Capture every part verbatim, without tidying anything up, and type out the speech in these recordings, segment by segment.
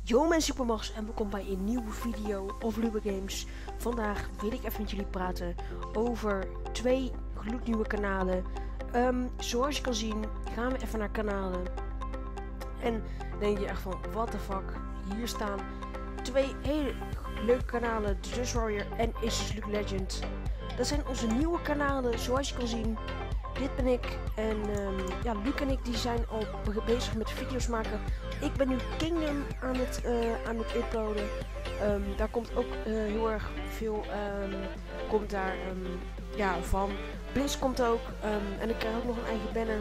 Yo mensen, ik ben Max en welkom bij een nieuwe video of Luba Games. Vandaag wil ik even met jullie praten over twee gloednieuwe kanalen. Um, zoals je kan zien gaan we even naar kanalen. En denk je echt van, what the fuck, hier staan twee hele leuke kanalen, The Dust Warrior en Aces League Legend. Dat zijn onze nieuwe kanalen, zoals je kan zien. Dit ben ik en um, ja, Luc en ik die zijn al be bezig met video's maken. Ik ben nu Kingdom aan het, uh, aan het uploaden. Um, daar komt ook uh, heel erg veel um, komt daar, um, ja, van. Blizz komt ook um, en ik krijg ook nog een eigen banner.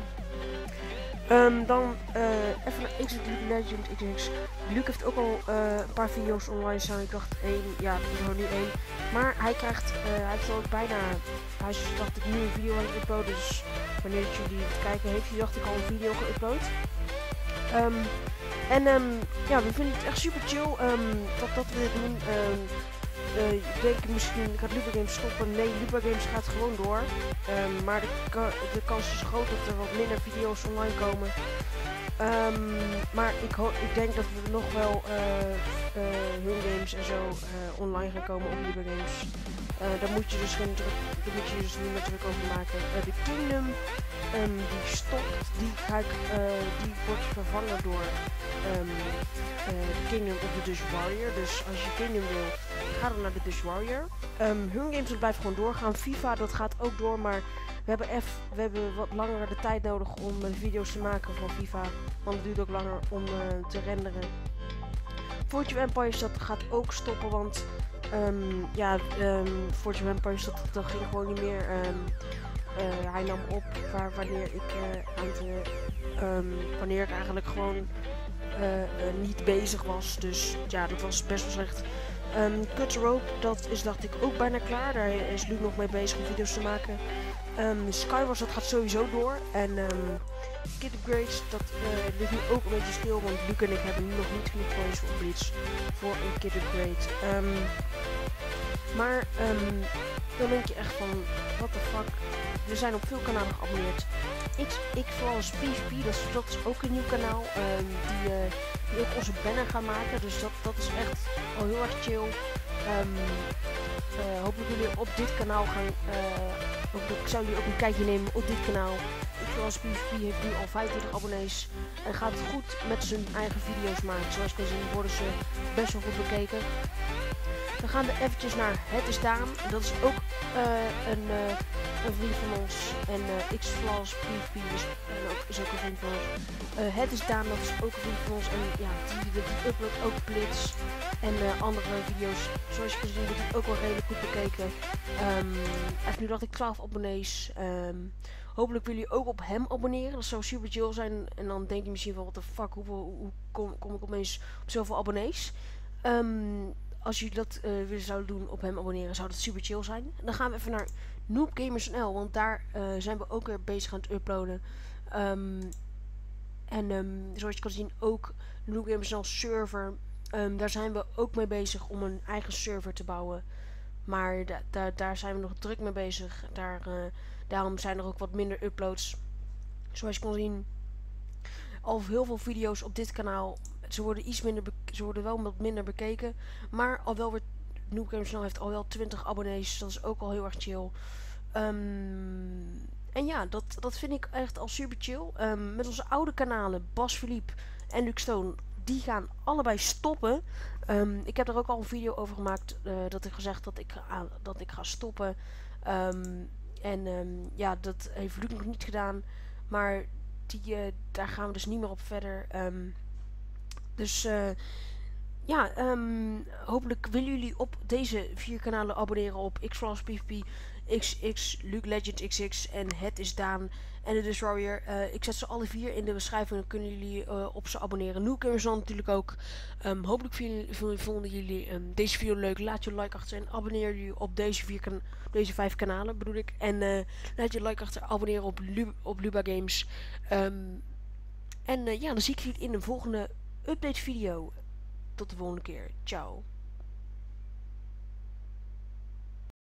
Um, dan uh, even naar Aces League Legend X X. Luc heeft ook al uh, een paar video's online staan. Ik dacht één, ja, dat is nog niet één. Maar hij krijgt, uh, hij heeft al bijna, hij is dacht ik nu een video aan het uploaden. Dus wanneer jullie het kijken heeft, hij dacht ik al een video geüpload. Um, en um, ja, we vinden het echt super chill um, dat, dat we dit doen. Um, uh, ik denk misschien gaat Luba Games stoppen. Nee, Luba Games gaat gewoon door. Um, maar de, ka de kans is groot dat er wat minder video's online komen. Um, maar ik, ik denk dat we nog wel uh, uh, hun games en zo uh, online gaan komen op Luba Games. Uh, daar moet je dus geen druk, daar moet je dus niet meer druk over maken. Uh, de Kingdom um, die stopt, die, ga ik, uh, die wordt vervangen door um, uh, Kingdom of de Dust Warrior. Dus als je Kingdom wil, ga dan naar de Dust Warrior. Um, hun games dat blijft gewoon doorgaan. FIFA dat gaat ook door, maar we hebben, F, we hebben wat langer de tijd nodig om uh, video's te maken van FIFA. Want het duurt ook langer om uh, te renderen. Forge of Empires dat gaat ook stoppen, want um, ja, um, Forge of Empires dat, dat ging gewoon niet meer. Um, uh, hij nam op waar, wanneer ik uh, aan de, um, wanneer ik eigenlijk gewoon uh, uh, niet bezig was. Dus ja, dat was best wel slecht. Um, Cut Rope, dat is dacht ik ook bijna klaar. Daar is Luc nog mee bezig om video's te maken. Um, Skywars, dat gaat sowieso door. En um, Kid Upgrades, dat uh, ligt nu ook een beetje stil. Want Luc en ik hebben nu nog niet genoeg coins voor Blitz voor een Kid Upgrade. Um, maar um, dan denk je echt van, what the fuck. We zijn op veel kanalen geabonneerd. X, X vooral P V P, dat is, dat is ook een nieuw kanaal. Um, die, uh, die ook onze banner gaan maken. Dus dat, dat is echt al heel erg chill. Um, uh, hopelijk jullie op dit kanaal gaan. Uh, hopelijk zou jullie ook een kijkje nemen op dit kanaal. X zoals P V P heeft nu al vijfentwintig abonnees. En gaat het goed met zijn eigen video's maken. Zoals je kan zien worden ze best wel goed bekeken. We gaan er eventjes naar Het is Daan. Dat is ook uh, een, uh, een vriend van ons. En uh, X-Flaws P V P is, uh, ook, is ook een vriend van ons. Uh, Het is Daan, dat is ook een vriend van ons. En ja, die, die, die uploadt ook Blitz en uh, andere video's. Zoals je kan zien wordt hij ook wel redelijk goed bekeken. Um, hij heeft nu dacht ik twaalf abonnees. Um, hopelijk willen jullie ook op hem abonneren. Dat zou super chill zijn. En dan denk je misschien van, what the fuck, hoeveel, hoe kom, kom ik opeens op zoveel abonnees? Um, Als jullie dat uh, willen zouden doen, op hem abonneren, zou dat super chill zijn. Dan gaan we even naar Noob Gamers punt n l, want daar uh, zijn we ook weer bezig aan het uploaden. Um, en um, zoals je kan zien, ook Noob Gamers punt n l server. Um, daar zijn we ook mee bezig om een eigen server te bouwen. Maar da da daar zijn we nog druk mee bezig. Daar, uh, daarom zijn er ook wat minder uploads. Zoals je kan zien, al heel veel video's op dit kanaal. Ze worden iets minder, ze worden wel wat minder bekeken, maar al wel weer Noob Gamers punt n l heeft al wel twintig abonnees, dat is ook al heel erg chill. Um, en ja, dat, dat vind ik echt al super chill. Um, met onze oude kanalen, Bas Philippe en Luc Stone, die gaan allebei stoppen. Um, ik heb er ook al een video over gemaakt, uh, dat ik gezegd dat ik, uh, dat ik ga stoppen. Um, en um, ja, dat heeft Luc nog niet gedaan, maar die, uh, daar gaan we dus niet meer op verder. Um, Dus uh, ja, um, hopelijk willen jullie op deze vier kanalen abonneren op X-Flaws P V P, X X, Luc Legend X X en Het is Daan en de Dust Warrior. Uh, ik zet ze alle vier in de beschrijving, dan kunnen jullie uh, op ze abonneren. Noob Gamers punt n l natuurlijk ook. Um, hopelijk vonden jullie um, deze video leuk. Laat je like achter en abonneer jullie op deze, vier kan deze vijf kanalen bedoel ik. En uh, laat je like achter, abonneren op, Lu op Luba Games. Um, en uh, ja, dan zie ik jullie in de volgende update video. Tot de volgende keer. Ciao.